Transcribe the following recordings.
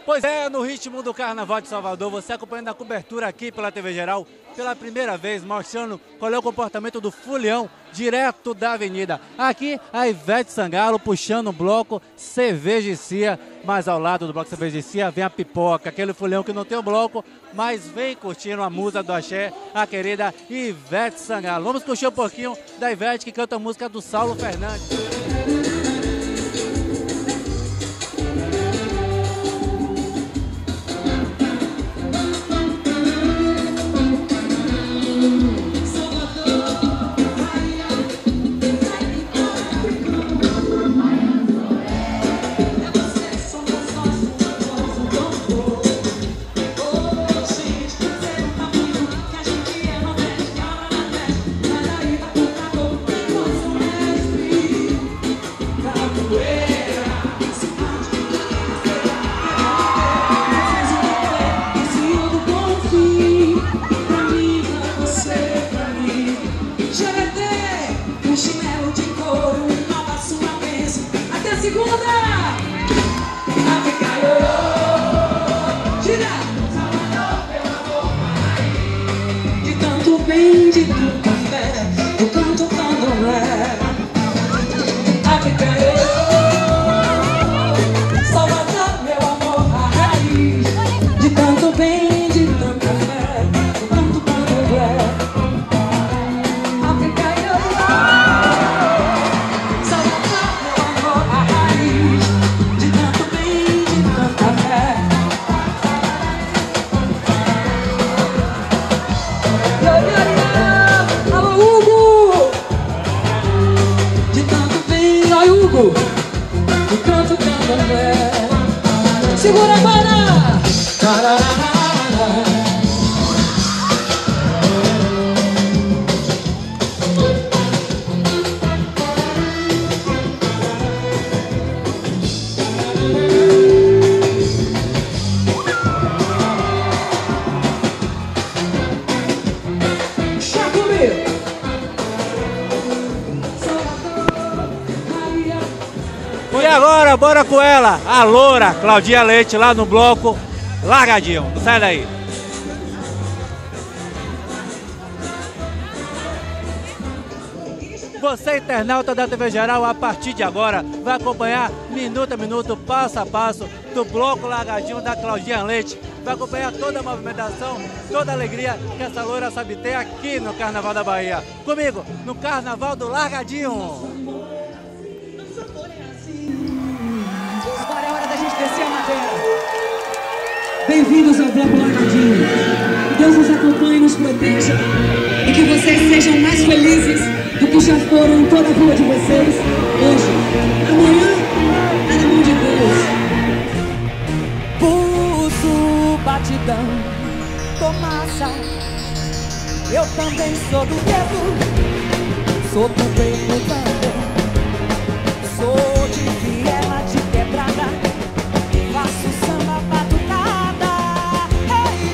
Pois é, no ritmo do Carnaval de Salvador, você acompanhando a cobertura aqui pela TV Geral, pela primeira vez, mostrando qual é o comportamento do Fulião direto da avenida. Aqui, a Ivete Sangalo puxando o bloco Cerveja e Cia, mas ao lado do bloco Cerveja e Cia vem a Pipoca, aquele Fulião que não tem o bloco, mas vem curtindo a musa do axé, a querida Ivete Sangalo. Vamos curtir um pouquinho da Ivete, que canta a música do Saulo Fernandes. Segura a banda! Chá comigo! E agora, bora com ela, a loura Claudinha Leite, lá no bloco Largadinho. Não sai daí. Você, internauta da TV Geral, a partir de agora, vai acompanhar minuto a minuto, passo a passo, do bloco Largadinho da Claudinha Leite. Vai acompanhar toda a movimentação, toda a alegria que essa loura sabe ter aqui no Carnaval da Bahia. Comigo, no Carnaval do Largadinho. Agora é hora da gente descer a madeira. Bem-vindos ao Bloco Largadinho. Que Deus nos acompanhe e nos proteja. E que vocês sejam mais felizes do que já foram em toda a rua de vocês hoje. Amanhã é na mão de Deus. Pulso, batidão, tomassa. Eu também sou do dedo. Sou do dedo também. Sou de viela de quebrada, faço samba batucada. Hey,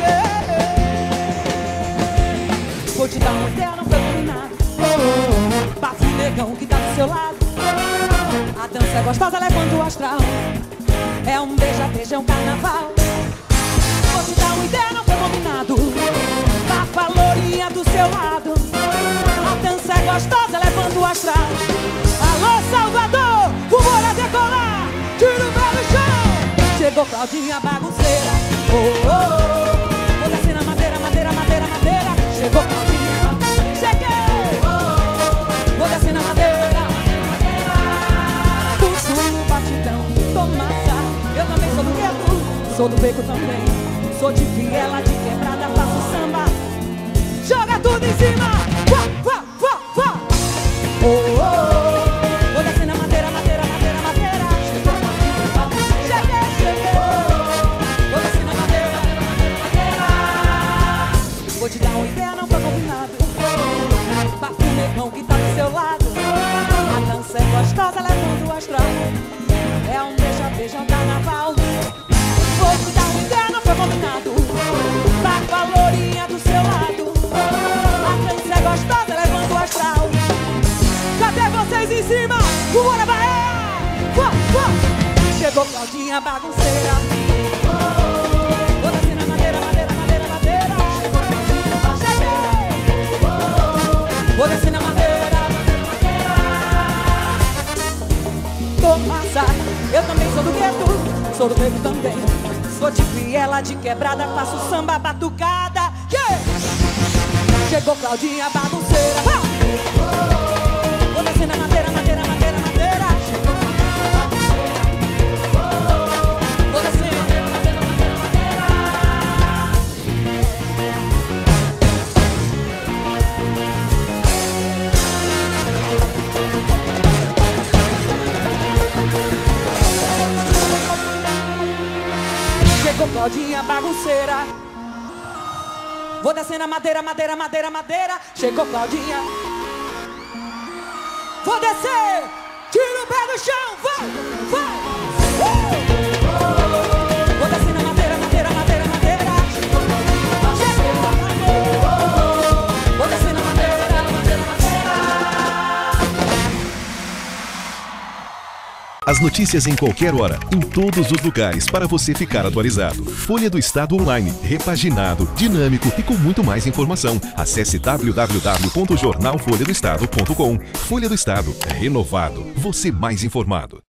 hey. Vou te dar um ideia, não foi combinado. Bate o negão que tá do seu lado. A dança é gostosa, levanta o astral. É um beija-beija, é um carnaval. Vou te dar uma ideia, não foi combinado. Bate a lourinha do seu lado. A dança é gostosa, levanta o astral. Alô, Salvador, bora decolar, tira o pé do chão. Chegou Claudinha bagunceira. Oh, oh, oh. Vou descer na madeira, madeira, madeira, madeira. Chegou Claudinha, cheguei. Oh, oh. Vou descer na madeira, madeira. Pulso, batidão, tomassa. Eu também sou do gueto, sou do beco também. Sou de viela, de quebrada, faço samba. Joga tudo em cima. Uá, uá, uá, uá. Oh, oh, oh. Vou descer na madeira, madeira, madeira, madeira. Cheguei, cheguei. Vou descer na madeira, madeira, madeira. Vou te dar uma ideia, não foi combinado. Bate o negão que tá do seu lado. A dança é gostosa, levando o astral. É um beija-beija, um carnaval. Vou te dar uma ideia, não foi combinado. Bate a lourinha do seu lado. A dança é gostosa, levando o astral. Cadê vocês em cima? Bora, Bahia! Chegou Claudinha bagunceira. Vou descer na madeira. Tô massa, eu também sou do gueto, sou do gueto também. Sou de viela, de quebrada, faço samba batucada. Yeah! Chegou Claudinha bagunceira. Vou descer na madeira, madeira, madeira, madeira. Vou descer na madeira, madeira, madeira. Chegou Claudinha bagunceira. Vou descer na madeira, madeira, madeira, madeira. Chegou Claudinha. Vou descer. Tira o pé do chão. Vai, vai. Vou descer na madeira, madeira, madeira, madeira. Vou descer na madeira, madeira, madeira. As notícias em qualquer hora, em todos os lugares, para você ficar atualizado. Folha do Estado Online, repaginado, dinâmico e com muito mais informação. Acesse www.jornalfolhadoestado.com. Folha do Estado, renovado, você mais informado.